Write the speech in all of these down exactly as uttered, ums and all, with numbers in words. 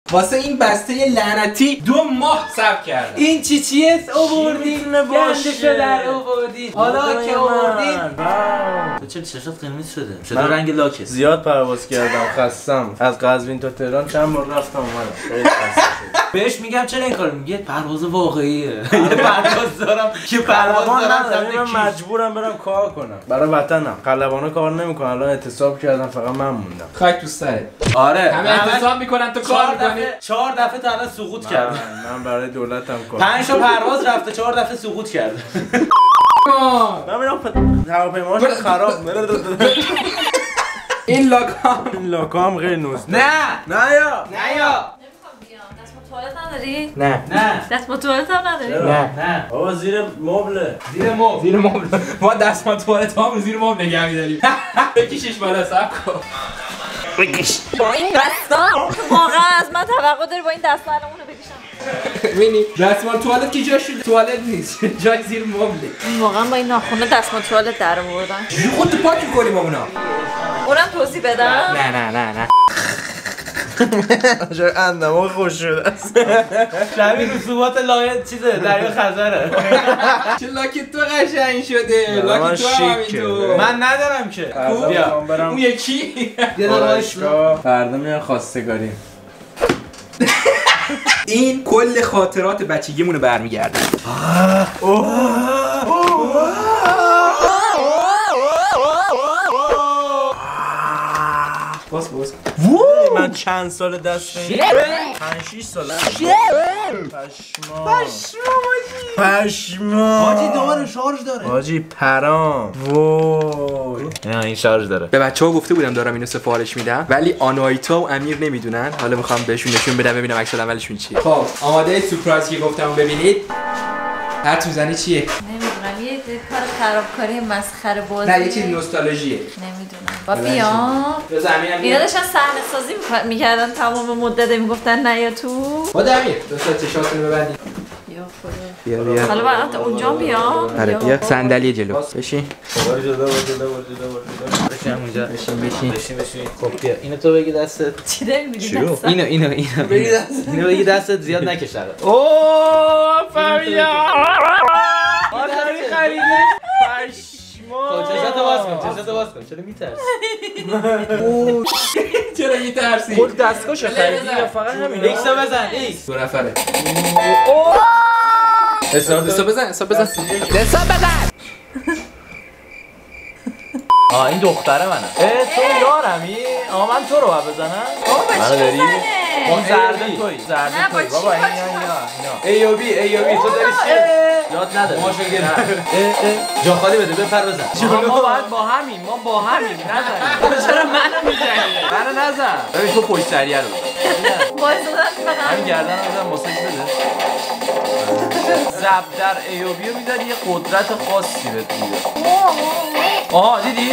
واسه این بسته لعنتی دو ماه صبر کردم. این چی چیه آوردین؟ گندشو در آوردین. حالا که آوردین تو چه چشات قرمز شده؟ شده رنگ لاکه. زیاد پرواز کردم خستم. از قزوین تا تهران چند بار رفتم اومدم. خیلی خسته شدم. بهش میگم چرا این کارو میگه؟ پرواز واقعیه. یه پرواز دارم که پرواز دارم من مجبورم برم کار کنم. برای وطنم. قلبانه کار نمیکنن. الان اعتصاب کردم فقط من موندم. خاک تو سرت. آره. همه اعتصاب میکنن تو کار میکنی. چهار دفعه تا الان سقوط کردم. من برای دولتم کار. پنج تا پرواز رفته چهار دفعه سقوط کرده. من میرم هواپیماش خراب. این لاکام این لاکام غیر نوست. نه نه یا نه یا توالت نداری؟ نه نه دستمال توالت هم نداری؟ نه نه بابا زیر مبله. زیر مبل زیر مبل ما دستمال توالت هم رو زیر مبل نگه می‌داریم. بکشش بالا صبر کن. بکش. با این دستمال واقعا از من توقع داری با این دستمال اونو بکشم؟ ببینی دستمال توالت که جاش توالت نیست. جای زیر مبله. واقعا با این ناخونه دستمال توالت در آوردن. چجوری خودت پاک می‌کنی با اونا؟ اونم توضیح بدم؟ نه نه نه نه. چرا اندامو خوش شده است. شبیه رسوبات لایه چیزه دریا خزره. چه لاک تو قشنگ شده. لاک تو هم همینطور. من ندارم که. بیا اون یکی فردا میان خواستگاری. این کل خاطرات بچگیمونو برمیگرده. باز باز من چند سال دست این پنج شش ساله پشما پشما پشما حاجی دوباره شارژ داره. حاجی پرام وای نه این شارژ داره. به بچه‌ها گفته بودم دارم اینو سفارش میدم ولی آنایتا و امیر نمیدونن. حالا میخوام بهشون نشون بدم ببینم عکس اولشون چیه. خب آماده سورپرایزی که گفتم ببینید. حرف میزنی چیه؟ نمیدونم یه کار خرابکاری مسخره بازی. نه یه چیز نوستالژیه. نمیدونم. با بیام. به زمینم اینا داشتن صحنه سازی میکردن تمام مدت میگفتن نه یا تو. با امیر دوستا چشاتونو ببندید. یا خدا. بیا بیا. حالا بعد اونجا بیام. آره بیا صندلی جلو. بشین. بار جدا بار جدا بار جدا بار جدا بشین اونجا. بشین بشین. بشین بشین. خب بیا اینو تو بگی دستت. چی داری میگی دستت؟ اینو اینو اینو بگی دستت. اینو بگی دستت زیاد نکش داره. اوه فامیا. آخری خریده پشما چشاتو باز کن چشاتو باز کن چرا میترسی؟ چرا میترسی؟ خود دستگاهشو خریدی یا فقط همین؟ ایکسو بزن ایکس. دو نفره. حساب حساب بزن حساب بزن حساب بزن. آه این دختره منه. اه تو یارمی؟ آه من تو رو باید بزنم؟ منو داری؟ اون زرده توی زرده نه با توی چی بابا این با اینا ای او بی ای او بی تو داری چیه؟ یاد نداره ماشو گرم. جا خالی بده بپر بزن. ما باید با همین ما با همین نزن. چرا منو میزنی؟ منو نزن. ببین تو پشت سریع رو باید دادن همین گردن بزن ماساژ بده. زب در ایوبیو میذاری یه قدرت خاصی بهت میده. آها دیدی؟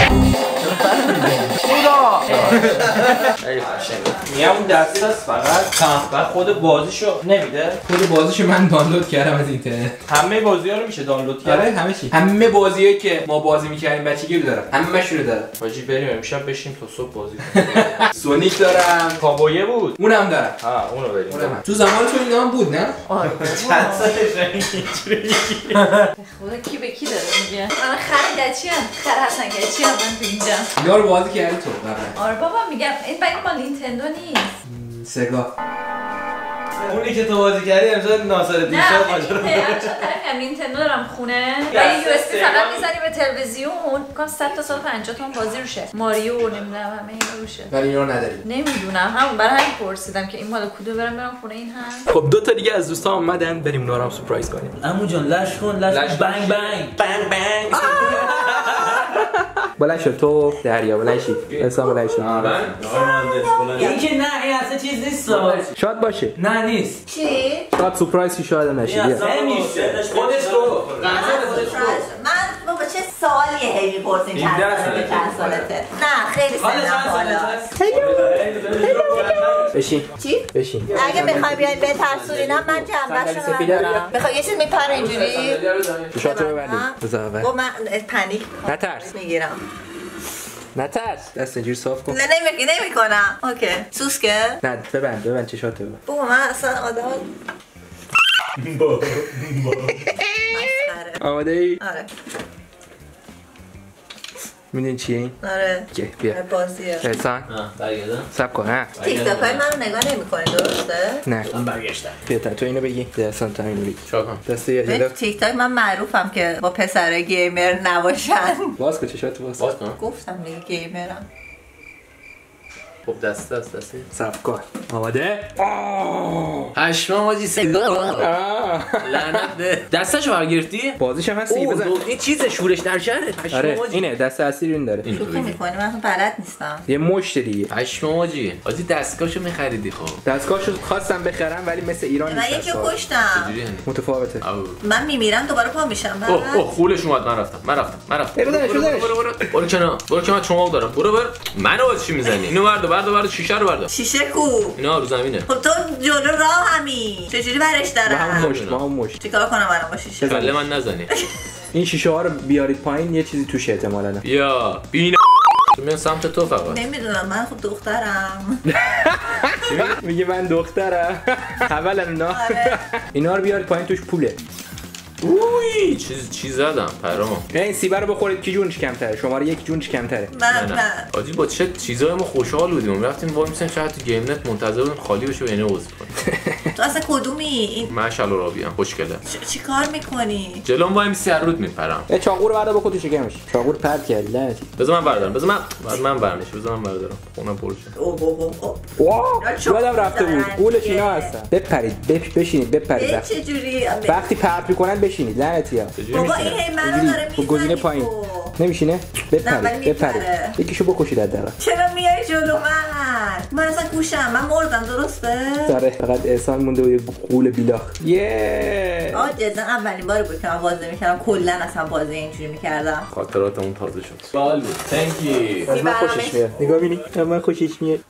خدا خیلی خوشگله. میام اون دست است فقط بعد خود بازیشو نمیده. خود بازیشو من دانلود کردم از اینترنت. همه بازی‌ها رو میشه دانلود کرد. آره همه چی. همه بازیایی که ما بازی می‌کردیم بچگی رو دارم. همه‌شون رو دارم. باجی بریم امشب بشیم تا صبح بازی کنیم. سونیک دارم. کابویه بود. اونم دارم. ها اونو بریم. اونم. تو زمان تو اینا هم بود نه؟ آره چند سالشه اینجوری خدا کی به کی داره میگه؟ من خر گچی ام خر حسن گچی ام من تو اینجا. اینا رو بازی کردی تو قبلا. آره بابا میگم این بگم مال نینتندو نیست. سگا. اونی که تو بازی کردی امسال ناصر دیشب نه ماجرا من میگم نینتندو دارم خونه ولی یو اس بی فقط میزنی به تلویزیون میگم صد تا سال پنجاه تا بازی روشه ماریو نمیدونم همه اینا روشه ولی اینا رو نداری. نمیدونم همون برای همین پرسیدم که این مال کدو برم برم خونه این هم. خب دو تا دیگه از دوستان اومدن بریم اونا رو هم سورپرایز کنیم. عمو جان لش کن لش بنگ بنگ بنگ بنگ بلند شد تو دریا بلند شید. حساب بلند شد. این که نه این اصلا چیز نیست. شاید باشه. نه نیست. چی؟ شاید سورپرایز که شاید نشه. نمیشه خودش تو من بابا چه سوالیه هی می‌پرسین چند سالته چند سالته نه خیلی سنم بالاست. بشین. چی؟ بشین. اگه بخوای بیاین بترسونینم من جنبه‌شو ندارم. بخوای یه چیز میپره اینجوری شاتو ببندید. بذار اول. خب من پنیک نترس. میگیرم. نترس دست اینجوری صاف کن. نه نمی نمی کنم. اوکی. سوسکه؟ نه ببند ببند چشاتو ببند. بابا من اصلا آدم آماده ای؟ آره. میدونی چیه این؟ آره. که بیا. بازیه. احسان. نه برگردم. سب کن ها. تیک تاک های منو نگاه نمی کنی درسته؟ نه. من برگشتم. بیا تا تو اینو بگی. احسان تا اینو بگی. چیکار کنم؟ دست یه به جلو. تیک تاک من معروفم که با پسر گیمر نباشن. باز کن چشاتو باز. باز کنم. گفتم دیگه گیمرم. خب دست دست دست. سب کن. آماده؟ پشمام حاجی سگا. لعنت به. دستشو برگرفتی؟ بازیش هم هست دیگه بزن. این چیزه شورش در شهره. پشمام آره حاجی. اینه دست اصلی این داره. شوخی میکنی من اصلا بلد نیستم. یه مشت دیگه. پشمام حاجی. حاجی دستگاهشو می‌خریدی خب. دستگاهشو خواستم بخرم ولی مثل ایران من نیست. یکی دستگاه. کشتم. چجوری یعنی؟ متفاوته. او. من میمیرم دوباره پا میشم. اوه اوه خولش اومد من رفتم من رفتم من رفتم برو برو برو برو برو برو کنار برو کنار چماق دارم برو برو منو واسه چی میزنی اینو بردار بردار بردار شیشه رو بردار شیشه کو. اینا رو زمینه خب تو جلو راه همین چجوری برش ما هم دارم؟ مشت ما هم مشت. چیکار کنم الان با شیشه؟ کله من نزنی این شیشه ها رو بیارید پایین یه چیزی توش احتمالاً. بیا بینا میام سمت تو فقط نمیدونم من خب دخترم. میگه من دخترم. اولا اینا اینا رو بیارید پایین توش پوله. اوی چیز چی زدم پرام این سیبه رو بخورید کی جونش کمتره شماره یک جونش کمتره. من نه من حاجی با چه چیزای ما خوشحال بودیم رفتیم وای میسن شاید تو گیم نت منتظر بودیم خالی بشه و اینو عوض کنیم. تو اصلا کدومی این من شلورابی ام خوشگله چ- چی کار میکنی؟ جلوم وای میسی هر رود میپرم یه چاقو رو بردار بکن تو شکمش. چاقو رو پرت کردی لعنتی. بذار من بردارم بذار من بعد من برمیش بذار من بردارم خونم پر شد اوه اوه اوه واه چاقو یادم رفته بود دارن قولش دیگه. اینا هستن. بپرید بپ بشینید بپرید ای وقتی چه جوری وقتی پرت میکنن بشینید لعنتی ها. بابا این هی منو داره با گزینه میزنی پایین تو. نمیشینه نه، بپرید ولی بپرید میپره. یکیشو بکشید حداقل. چرا میای جلو من؟ من اصلا گوشم من مردم درسته؟ داره فقط احسان مونده و یه قول بیلاخ. یه آه جدا اولین بار بود که من بازی میکردم کلا اصلا بازی اینجوری میکردم. خاطراتمون تازه شد سوال بود thank you از من خوشش میاد. نگاه ببینی از من خوشش میاد.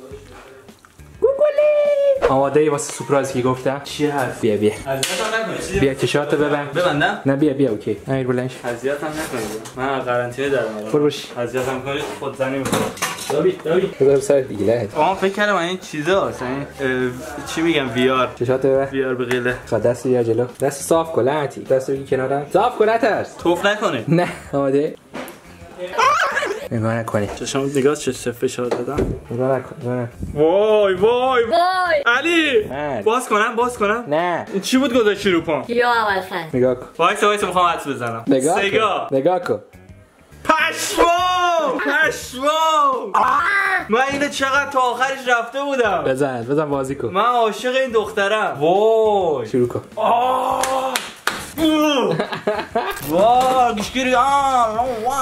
آماده ای واسه سورپرایزی که گفتم؟ چی هست؟ بیا بیا اذیتم نکنید. چی؟ بیا چشاتو ببند. ببندم؟ نه بیا بیا اوکی. امیر بلنش اذیتم نکنید. من قرنطینه دارم. برو باش. اذیتم کنید خودزنی میکنم. دابی دابی. بذار سر دیگه لعنت. آها فکر کردم این چیزا اصلا این اه، چی میگم وی آر چشاتو ببند. وی آر به قله. خب دست یا جلو. دست صاف کن لعنتی. دست بگی کنارم. صاف کن نترس. توف نکنه. نه آماده. نگاه نکنی. چشام نگاه چه فشار دادم. نگاه نکن. نگاه نکن. وای وای وای علی نه. باز کنم باز کنم نه. این چی بود گذاشتی رو پام یا اول فصل نگاه کن. وایسا وایسا میخوام حدس بزنم نگاه سگا کن. نگاه کن. پشمام پشمام من اینو چقدر تا آخرش رفته بودم بزن بزن بازی کن. من عاشق این دخترم وای شروع کن. آه وای گشگیری آه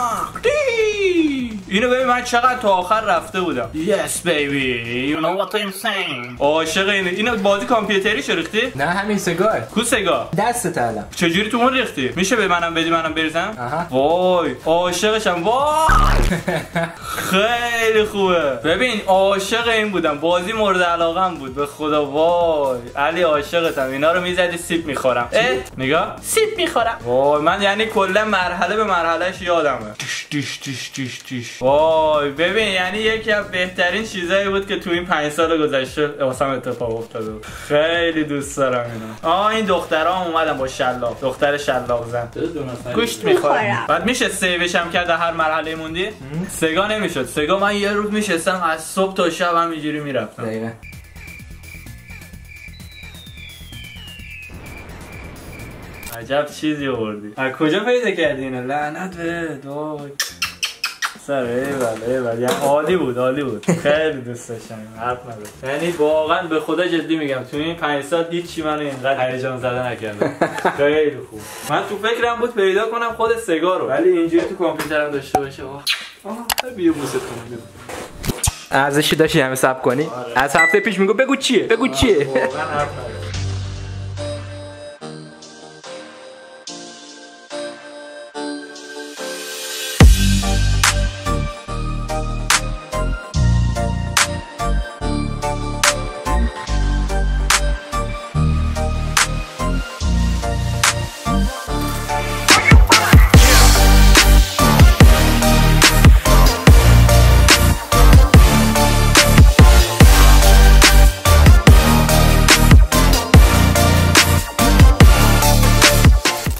اینو ببین من چقدر تا آخر رفته بودم yes baby you know what I'm saying عاشق اینه اینو بازی کامپیوتری شو ریختی؟ نه همین سگار. کو سگا دست تعلم. چجوری تو اون ریختی؟ میشه به منم بدی منم بریزم؟ آها. وای عاشقشم وای خیلی خوبه ببین عاشق این بودم بازی مورد علاقم بود به خدا وای علی عاشقتم اینا رو میزدی سیب میخورم اه نگاه سیب میخورم وای من یعنی کلا مرحله به مرحلهش یادمه دیش دیش دیش دیش دیش وای ببین یعنی یکی از بهترین چیزایی بود که تو این پنج سال گذشته واسم اتفاق افتاده بود خیلی دوست دارم اینا آه این دخترام اومدن با شلاق دختر شلاق زن گوشت میخورم بعد میشه سیوش هم کرد هر مرحله موندی سگا نمیشد سگا من یه روز میشستم از صبح تا شب همینجوری میرفتم دقیقاً. عجب چیزی آوردی از کجا پیدا کردی اینو لعنت به دای سر ایول ایول یعنی عالی بود عالی بود خیلی دوست داشتم حرف نداره یعنی واقعا به خدا جدی میگم تو این پنج سال هیچی منو اینقدر هیجان زده نکرده خیلی خوب من تو فکرم بود پیدا کنم خود سگا رو ولی اینجوری تو کامپیوترم داشته باشه آه آه بیا بوست کنم ارزشی داشتی همه صبر کنی. از هفته پیش میگو بگو چیه بگو چیه. واقعا حرف نداره